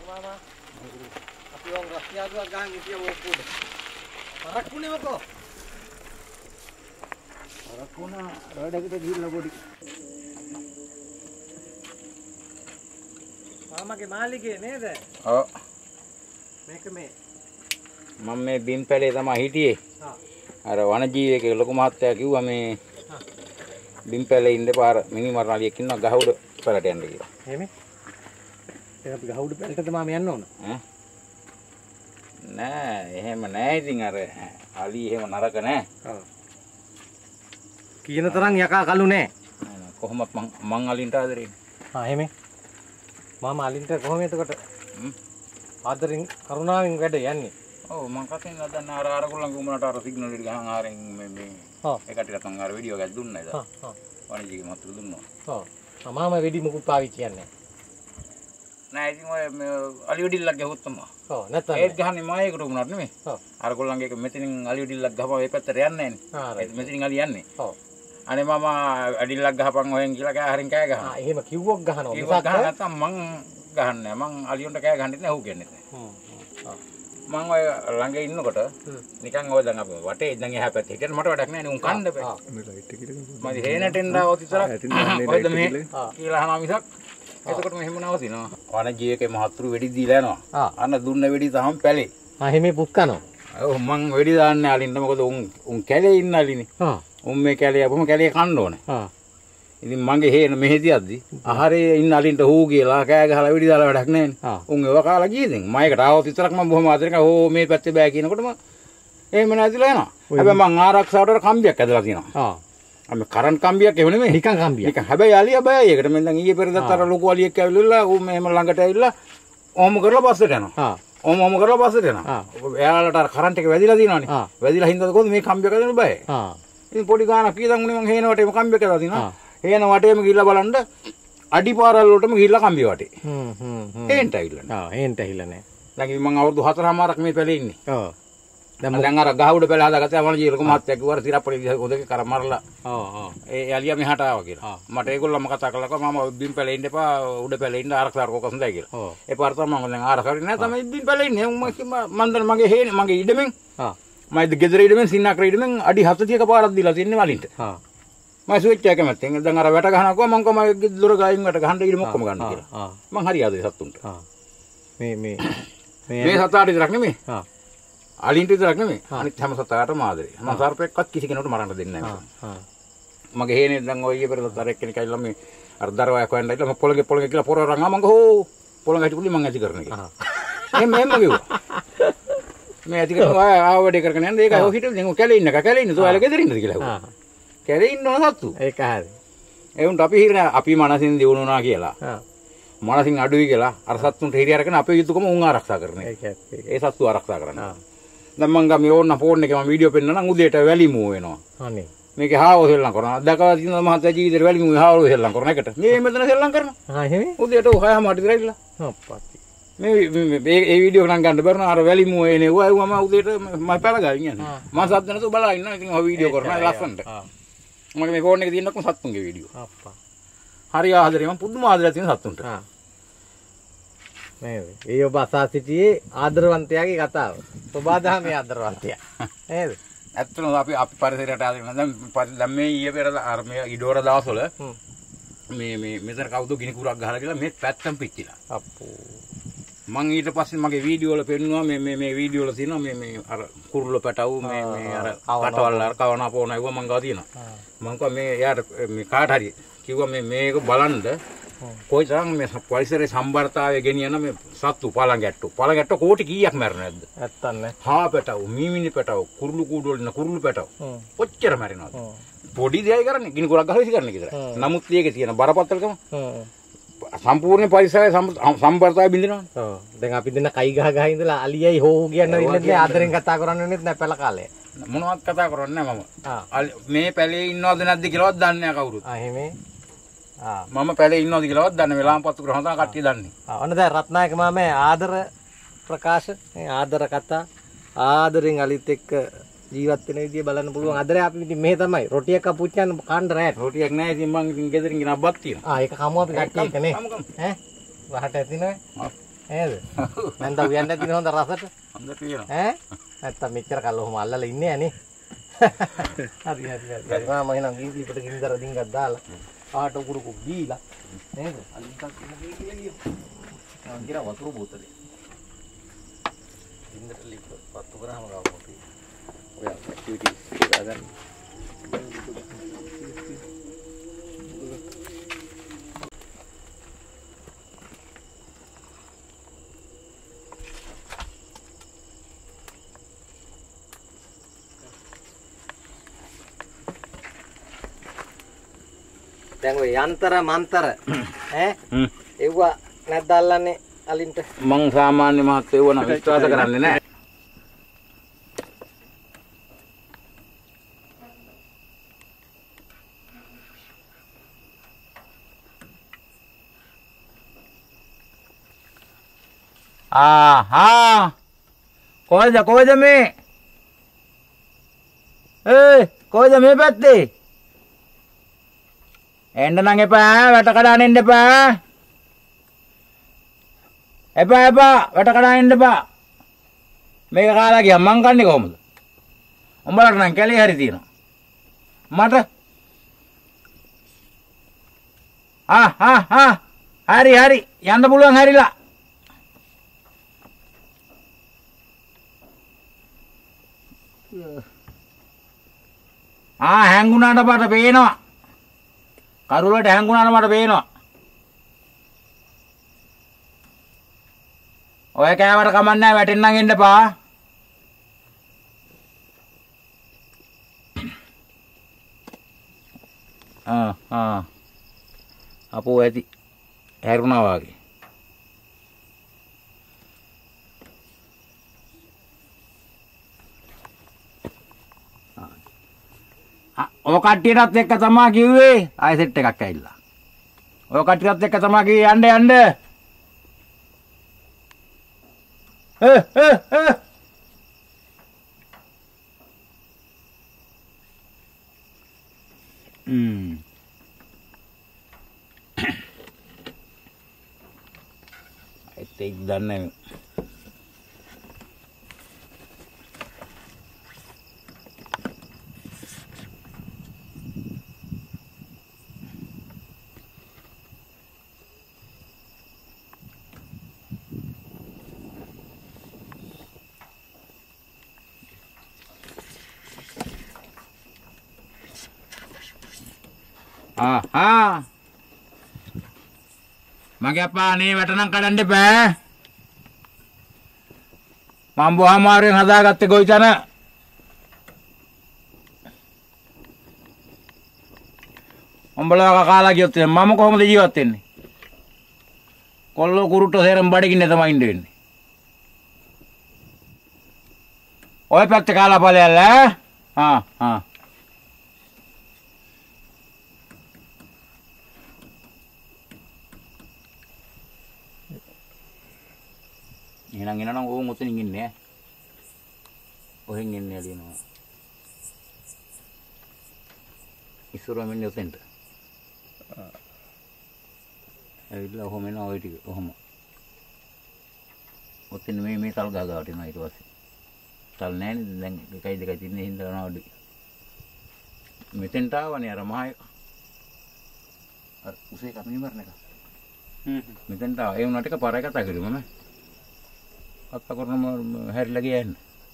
Mama. Tapi orang Rusia tu gang itu yang wopud. Parak pun ni mako. Parak pun ada kita gila bodi. Mama ke malik ni dah. Oh. Mereka me. මම මේ බිම් පැලේ තමයි හිටියේ. අර වනජීවියක ලොකු මහත්තයා කිව්වා මේ බිම් පැලේ ඉන්න පාර මිනි මරණලියක් ඉන්නවා ගහ උඩ පැලට යන්න කියලා. එහෙම? ඒක අපි ගහ උඩ පැලට තමයි යන්න ඕන. නෑ එහෙම නෑ ඉතින් අර අලි එහෙම නරක නෑ. ඔව්. කියන තරම් යකා කළු නෑ. කොහොමත් මං අලින්ට ආදරේ. එහෙම. මම අලින්ට කොහොම එතකොට? ආදරෙන් කරුණාවෙන් වැඩ යන්නේ. ඔව් මං කටින් හදන්න අර ගොල්ලන්ගේ උඹලට අර සිග්නල් එක ගහන් ආරෙන් මේ ඒකට ටිකක් අර වීඩියෝ එකක් දුන්නා ඉතින්. වණිජිගේ මතර දුන්නා. ඔව්. මම වෙඩි මුකුත් පාවිච්චි යන්නේ නෑ ඉතින් ඔය අලි වෙඩිල්ලක් ගහුවොත් තමයි. ඔව් නැත්නම් ඒත් ගහන්නේ මායකට උනත් නෙමෙයි. ඔව්. අර ගොල්ලන්ගේ එක මෙතනින් අලි වෙඩිල්ලක් ගහපුවා ඒ පැත්තට යන්නේ නෑනේ. ඒත් මෙතනින් අලි යන්නේ. ඔව්. අනේ මම අඩිල්ලක් ගහපන් ඔහෙන් කියලා කෑ හරින් කෑ ගහනවා. එහෙම කිව්වොත් ගහනවා. කිව්වොත් ගහන නැත්තම් මං ගහන්නේ නෑ. මං අලියොන්ට කෑ ගහන්නෙත් නෑ ඌ කියන්නේ නෑ. මං ඔය ළඟ ඉන්නකොට නිකන් ඔය දැන් අපි වටේ දැන් එහා පැත්තේ හිටියත් මට වැඩක් නෑ නේ උන් කන්න බෑ. මේ ලයිට් එක ඉරගෙන මම හේනටෙන් දාවොත් විතරක් ඔයද මේ කියලා අහනවා මිසක් එතකොට මෙහෙම නවතිනවා. වනජීවිකේ මහතුරු වෙඩි දීලා යනවා. අන්න දුන්න වෙඩි තහම පැලේ. එහෙම පුක්කනවා. ඔව් මං වෙඩි දාන්නේ අලින්ට මොකද උන් කැලේ ඉන්න අලිනේ. උන් මේ කැලේ අපම කැලේ කන්න ඕනේ. ඉතින් මගේ හේන මෙහෙදියද්දි ආහාරේ ඉන්න අලින්ට හූ කියලා කෑ ගහලා වෙඩි දාලා වැඩක් නැහැ. උන් ඒව කාලා ගියේද? මයිකට ආවොත් විතරක් මම බොහොම ආදරෙන් ඕ මේ පැත්තේ බෑ කියනකොටම එහෙම නැතිලා යනවා. හැබැයි මං ආරක්ෂාවට කම්බියක් ඇදලා තියෙනවා. අපි කරන්ට් කම්බියක් එහෙම නෙමෙයි. නිකන් කම්බියක්. නිකන් හැබැයි අලිය බයයි. ඒකට මම දැන් ඊයේ පෙරේදත් අර ලොකු අලියෙක් ඇවිල්ලා ඌ මෙහෙම ළඟට ඇවිල්ලා ඔහොම කරලා පස්සට යනවා. ඔහොම කරලා පස්සට යනවා. එයාලට අර කරන්ට් එක වැදිලා තියෙනවානේ. වැදිලා හින්දාද කොහොමද මේ කම්බියක් ඇදෙන්න බෑ. ඉතින් පොඩි ගානක් කීයදන් උනේ මං හේනවට එම කම්බියක් ඇදලා තිනවා. හේන වටේම ගිහිල්ලා බලන්න අඩිපාරල් වලටම ගිහිල්ලා කම්බිය වටේ. හේන්ට ඇවිල්ලා නෑ. හේන්ට ඇවිල්ලා නෑ. දැන් මං අවුරුදු 4මාරක් මේ පැලේ ඉන්නේ. ඔව්. දැන් අර ගහ උඩ පැල හදාගත්තා මම ජීලක මහත්තයා කිව්වා තිරප්පලි ඔදක කර මරලා. ඒ අලියා මෙහාට ආවා කියලා. මට ඒගොල්ලෝම කතා කළා කිව්වා මම බිම් පැලේ ඉන්න එපා උඩ පැලේ ඉන්න ආරක්ෂාවට කොකස් හොඳයි කියලා. ඒ පාර තමයි මම දැන් ආරක්ෂාවට නෑ තමයි බිම් පැලේ ඉන්නේ. මම දැන් මගේ හේනේ මගේ ඉඩමෙන් මම ගෙදර ඉඩමෙන් සින්නාකර ඉඩමෙන් අඩි 70ක පාරක් දීලා තින්නේ වලින්ට. මම ස්විච් එක කැමැත්තෙන් දැන් අර වැට ගහනකො මම කො මගේ දොර ගායින් වැට ගහන්න ඉඩ මොක්කම ගන්න කියලා. මං හරි ආදේ සතුන්ට. මේ සතාට විතරක් නෙමෙයි. අලින්ට විතරක් නෙමෙයි. අනිත් හැම සතාටම ආදරේ. මම සර්පෙක්වත් කිසි කෙනෙකුට මරන්න දෙන්නේ නැහැ. මගේ හේනේ දැන් ඔය ඊයේ පෙරේද අර එක්කෙනෙක් ඇවිල්ලා මේ අර දරවයක් හොයන්න ඉතලා මම පොළගේ කියලා පොර රංගා මං ගෝ පොළඟ හිටපුලි මං ඇති කරන කියලා. එහෙම කිව්වා. මේ ඇති කරනවා ආව වැඩේ කරගෙන යන්න ඒක ඔය හිටින් දැන් කැලේ ඉන්නක කැලේ ඉන්න ඔයාලා ගෙදර ඉන්නද කියලා ඇහුවා. කැලේ ඉන්න ඕන සත්තු. ඒක හරි. ඒ උන්ට අපි හිරන අපි මනසින් දිනුනා කියලා. මනසින් අඩුයි කියලා අර සත්තුන්ට හිරිය අරගෙන අපේ යුතුයකම උන් ආරක්ෂා කරන එක. ඒ සත්තු ආරක්ෂා කරන්න. දැන් මං ගම ඕන්න ෆෝන් එකේ මම වීඩියෝ පෙන්නනම් උදේට වැලි මූ වෙනවා. අනේ. මේකේ හාව සෙල්ලම් කරනවා. දැකලා තියෙනවා මහත්තයා ජීවිතේ වැලි මූ හාව සෙල්ලම් කරන එකට. මේ මෙතන සෙල්ලම් කරනවා. එහෙම. උදේට 6:00 විතර ඉල්ල. අප්පච්චි. මේ වීඩියෝ නම් ගන්න බැරන අර වැලි මූ එනේ ඌ මම උදේට මම පැලගාවින් යන්නේ. මම සද්ද නැතුව බලා ඉන්නවා. ඉතින් ඔය වීඩියෝ කරනවා ලස්සනට. මගේ මේ ෆෝන් එකේ තියෙන ඔක්කොම සත්තුන්ගේ වීඩියෝ. අප්පා. හරි ආදරේ මම පුදුම ආදරයක් තියෙන සත්තුන්ට. නේද? ඒ ඔබ අසා සිටියේ ආදරවන්තයාගේ කතාව. සබාදහමේ ආදරවන්තයා. නේද? ඇත්තටම අපි පරිසරයට ආදරේ දැන් මේ ඊයේ පෙර අර මේ ඉඩෝර දවස්වල මේ මෙතන කවුද ගිනි කුරක් ගහලා කියලා මේ පැත්තම පිච්චිලා. අප්පෝ. මං ඊට පස්සේ මගේ වීඩියෝ වල පෙන්නුවා මේ වීඩියෝ වල තියෙනවා මේ අර කුරුල්ල පැටවු මේ අර කටවල් අර කවන අපෝන ඒවා මං ගාව තියෙනවා. මං කිව්වා මේ යාට මේ කාට හරි කිව්වා මේක බලන්න කොයිතරම් මේ පරිසරයේ සම්බරතාවය ගෙනියන මේ සත්තු පළඟැට්ටෝ කෝටි කීයක් මැරෙනවද නැද්ද? නැත්තම් නේ. හා පැටවු මීමිනි පැටවු කුරුළු කූඩු වල ඉන්න කුරුළු පැටවු කොච්චර මැරෙනවද? පොඩි දෙයක් කරන්නේ ගිනි කුරක් ගහලා විසි කරන එක විතරයි. නමුත් මේකේ තියෙන බරපතලකම සම්පූර්ණ පරිසරය සම්බරතාවය බින්දිනවනේ. ඔව්. දැන් අපි දෙන්න කයි ගහ ඉඳලා අලියයි හෝ කියන්න ඉන්නේ ආදරෙන් කතා කරන්නේත් නැහැ පැල කාලේ. මොනවත් කතා කරන්නේ නැහැ මම. මේ පැලේ ඉන්නවද නැද්ද කියලාවත් දන්නේ නැහැ කවුරුත්. එහෙමේ. මම පැලේ ඉන්නවද කියලාවත් දන්නේ වෙලාම පත්තු කරන හොඳ කට්ටිය දන්නේ. ඔන්න දැන් රත්නායක මාමේ ආදර ප්‍රකාශ ආදර කතා ආදරෙන් අලිත් එක්ක ජීවත් වෙන විදිය බලන්න පුළුවන්. අදරේ අපි ඉතින් මෙහෙ තමයි රොටියක් අපුච්චන්න කන්න රැට. රොටියක් නැහැ ඉතින් මං ඉතින් ගෙදරින් ගෙන බත් තියෙනවා. ඒක කමු අපි කට්ටිය එක නේ. ඈ වහට ඇතිනේ. නේද? මන්ද උයන්නේ නැතිනේ හොඳ රසට. හොඳ තියෙනවා. ඈ? නැත්තම් මෙච්චර කල්ලොහම අල්ලලා ඉන්නේ යන්නේ. හරි. මම එහෙනම් ගිහිපිට ගින්දර ඩිංගක් දාලා ආට උකුරුකු දීලා නේද? අලින්කක් කියලා කියමු. මම කියන වතුර බෝතලේ. ගින්දර ලිප් පත්තු කරාම ගාමු අපි. ඔය ඇක්ටිවිටිස් දාගන්න. දැන් ඔය යන්තර මන්තර ඈ එව්වා නැද්ද අල්ලන්නේ අලින්ට මං සාමාන්‍ය මහත්තයෝ වුණා විශ්වාස කරන්නේ නැහැ. ආහා කොහෙද මේ කොහෙද මේ පැත්තේ එන්න නම් එපා වැට කඩාගෙන එන්න එපා වැට කඩාගෙන එන්න එපා මේක කාලා ගියා මං කන්නේ කොහමද උඹලට නම් කැලේ හරි තියෙනවා මට හරි යන්න පුළුවන් හරිලා හැංගුණාට මට පේනවා කරුලට හැංගුණාට මට පේනවා ඔය කෑමට කමන්නේ වැටෙන්නම් එන්න එපා අපෝ ඇති හැරුණා වාගේ ඔය කට්ටියටත් එක්ක තමයි කිව්වේ ආයෙ සෙට් එකක් ඇවිල්ලා. ඔය කට්ටියටත් එක්ක තමයි කිව්වේ යන්න. ඒක දන්නේ මගේ අප්පා නේ වැටනම් කඩන්න එපා මම බොහමාරෙන් හදාගත්තේ ගොවිතැන උඹලා කාලා ගියොත් මම කොහොමද ජීවත් වෙන්නේ කොල්ලෝ කුරුට්ටෝ සේරම බඩගින්නේ තමයි ඉන්න වෙන්නේ ඔය පැත්තේ කාලා ඵලයල්ලා එහෙනම් ඕම් උතනින් ඉන්නේ ඈ. ඔහෙන් එන්නේ ඇලිනවා. ඉස්සරහම ඉන්නේ උතෙන්ට. ඇවිල්ලා ඔහොම එනවා ඔය ටික. ඔහොම. උතෙන් මේ තල් ගහ ගාවට එනවා ඊට පස්සේ. තල් නැහැ නේද දැන් 1 2 තින්නේ හින්දා යනවා අඩුයි. මෙතෙන්ට ආවනේ අර මහා අර උසේ කපිනි මරන එක. මෙතෙන්ට ආව. ඒ උනාට එක පාරයි කතා කරුවා මම. අත්ත කරනම හැරිලා ගියන්නේ.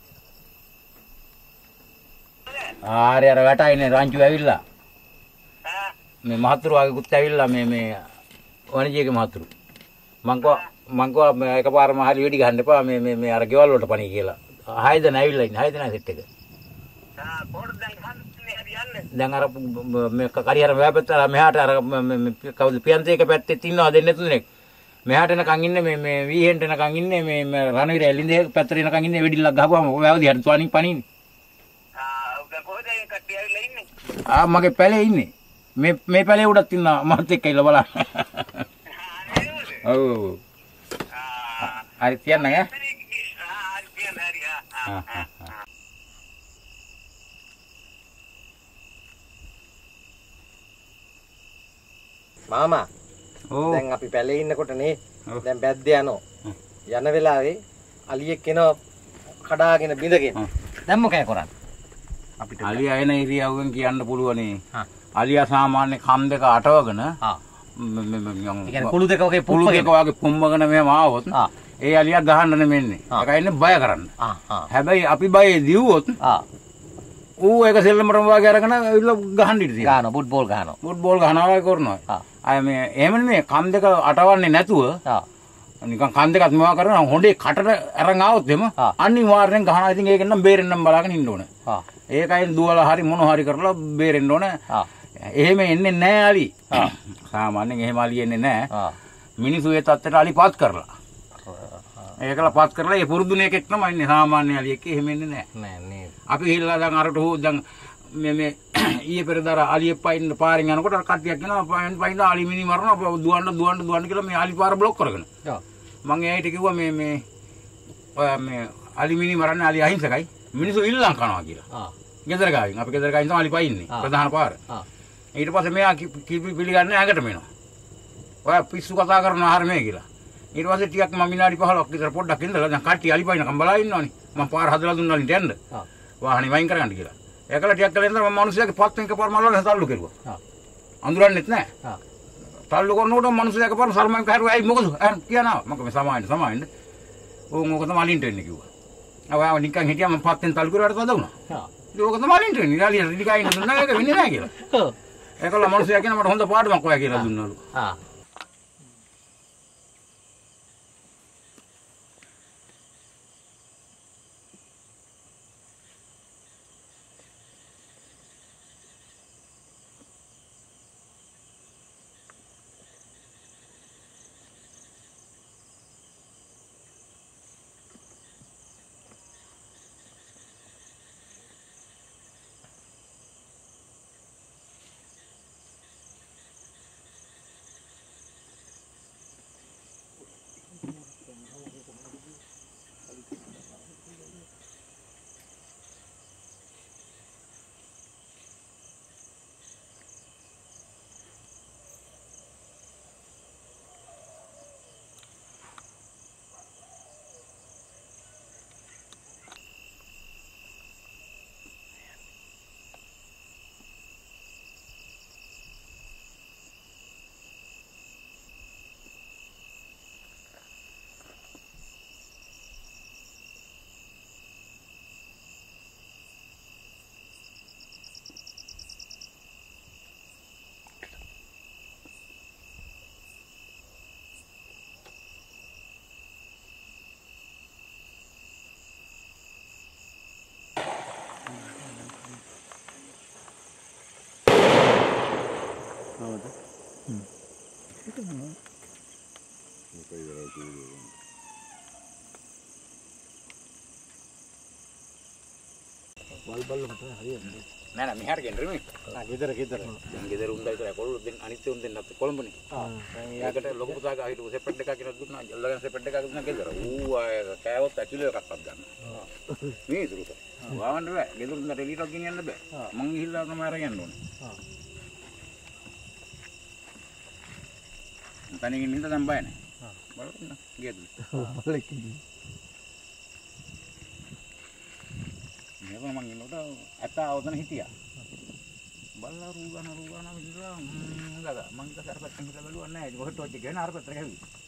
ආරේ අර වැටයිනේ රංචු ඇවිල්ලා. මේ මහතුරු වගේකුත් ඇවිල්ලා මේ වණිජියගේ මහතුරු. මං කෝ එකපාරම හරි වෙඩි ගහන්න එපා මේ අර ගෙවල් වලට පණි කියලා. 6 දෙනා ඇවිල්ලා ඉන්නේ 6 දෙනා සෙට් එක. පොඩ දැන් අර මේ කරියර වැපෙතලා මෙහාට අර කවුද පියන්තේක පැත්තේ ඉන්නවා දෙන්නේ තුනෙක්. මෙහාට එනකන් ඉන්නේ මේ වීහෙන්ට එනකන් ඉන්නේ මේ රණවිර එළින්දේ පැත්තට එනකන් ඉන්නේ වෙඩිල්ලක් ගහපුවාම ඔය වැවදි හරි තුවණින් පණින්නේ. කොහෙද ඒ කට්ටිය ඇවිල්ලා ඉන්නේ? මගේ පැලේ ඉන්නේ. මේ පැලේ උඩත් ඉන්නවා මහත් එක්ක ඉල්ල බලන්න. ඔව්. හරි තියන්න ඈ. මාමා දැන් අපි පැලේ ඉන්නකොට නේ දැන් බැද්ද යනවා යන වෙලාවේ අලියෙක් එනවා කඩාගෙන බිඳගෙන. දැන් මොකද කරන්නේ? අපිට අලියා එන ඉරියව්වෙන් කියන්න පුළුවනේ. අලියා සාමාන්‍ය කම් දෙක අටවගෙන ඒ කියන්නේ කුළු දෙක වගේ පුළු දෙක වගේ පුම්මගෙන මෙහෙම ආවොත් ඒ අලියා ගහන්න නෙමෙන්නේ. ඒකයි ඉන්නේ බය කරන්න. හැබැයි අපි බය දිව්වොත් ඌ ඒක සෙල්ලමටම වාගේ අරගෙන ඉල්ල ගහන්න ඉඳී තියෙනවා. ගහනවා ෆුට්බෝල් ගහනවා. ෆුට්බෝල් ගහනවා වගේ කරනවා. අය මේ එහෙම නෙමෙයි කම් දෙක අටවන්නේ නැතුව නිකන් කන් දෙකත් මේවා කරනවා හොඳේ කටට අරන් ආවොත් එම අනිවාර්යෙන් ගහනවා. ඉතින් ඒකෙන් නම් බේරෙන්නම් බලාගෙන ඉන්න ඕනේ. ඒකයි දුවලා හරි මොන හරි කරලා බේරෙන්න ඕනේ. එහෙම එන්නේ නැහැ අලි. සාමාන්‍යයෙන් එහෙම අලි එන්නේ නැහැ. මිනිස්සු ඒ තත්ත්වයට අලිපත් කරලා. ඒකලා පත් කරලා ඒ පුරුදුනේ එකෙක් තමයි ඉන්නේ සාමාන්‍ය අලියෙක්. එහෙම එන්නේ නැහැ. නෑ නේද. අපි හිල්ලා දැන් අරට හො දැන් මේ ඊයේ පෙරදර අලියෙක් පයින් පාරෙන් යනකොට අර කට්ටියක් එනවා පයින් අලි මිනි මරනවා දුවන්න කියලා මේ අලි පාර બ્લોක් කරගෙන. මම එයාට කිව්වා මේ අලි මිනි මරන්නේ අලි අහිංසකයි. මිනිස්සු ඉල්ලන් කනවා කියලා. ගෙදර ගාවින් අපි ගෙදර ගාවින් තමයි අලි පයින්නේ ප්‍රධාන පාර. ඊට පස්සේ මෙයා පිළිගන්නේ ඇඟට මෙනවා. ඔය පිස්සු කතා කරන ආහාර මේ කියලා. ඊට පස්සේ ටිකක් මම විනාඩි 15ක් විතර පොඩ්ඩක් ඉඳලා දැන් කට්ටිය අලි පයින්නකම් බලා ඉන්නවනේ. මම පාර හදලා දුන්නා අලින්ට යන්න. වාහනේ වයින් කරගන්න කියලා. ඒකලා ටිකක් කලින් ඉඳලා මම මිනිස්සුගේ පස්සෙන් එකපාර මල්වල තල්ලු කෙරුවා. අඳුරන්නෙත් නැහැ. තල්ලු කරනකොට මිනිස්සු එකපාර සර්මන් කරුවා. ඇයි මොකද? කියනවා. මම මේ සමායින්න. ඕක තමයි අලින්ට එන්නේ කිව්වා. ආවා නිකන් හිටියා මම පස්සෙන් තල්ලු කරුවාට තද වුණා. ඕක තමයි අලින්ට එන්නේ. අලිය ටිකයි දුන්නා ඒක වෙන්නේ නැහැ කියලා. ඒකලා මිනිස්සු කියන මට හොඳ පාඩමක් ඔයා කියලා දුන්නලු. බල්බල් මත හරියට නෑ මෙහාට ගෙන්දර මේ. ගෙදර. දැන් ගෙදර උන්දා විතරයි කොල්ලෝ දෙන්න අනිත් උන් දෙන්නත් කොළඹනේ. ඒකට ලොකු පුතා ගා හිටු සෙපරේට් එකක් කියලා දුන්නා. අල්ලගෙන සෙපරේට් එකක් දුන්නා ගෙදර. ඌ අය කෑවොත් ඇකිලෝ එකක්වත් ගන්න. මේ ඉතුරුට. වාවන්න බෑ. ගෙදර උන්දා ටෙලිටොක් ගෙනියන්න බෑ. මං ගිහිල්ලා තමයි අරගෙන ඕනේ. තනියෙන් ඉන්න දැන් බය නැහැ. බලන්න ගියද? බලෙක් ඉන්නේ. මේක මං ඉන්නකොට ඇත්තා අවතන හිටියා. බල්ලා රූගන විඳලා මං ඉස්සර පැත්තෙන් හිටලා බැලුවා නෑ. ඒක ටෝච් එක ගෙන අර පැත්තට ගිහින්.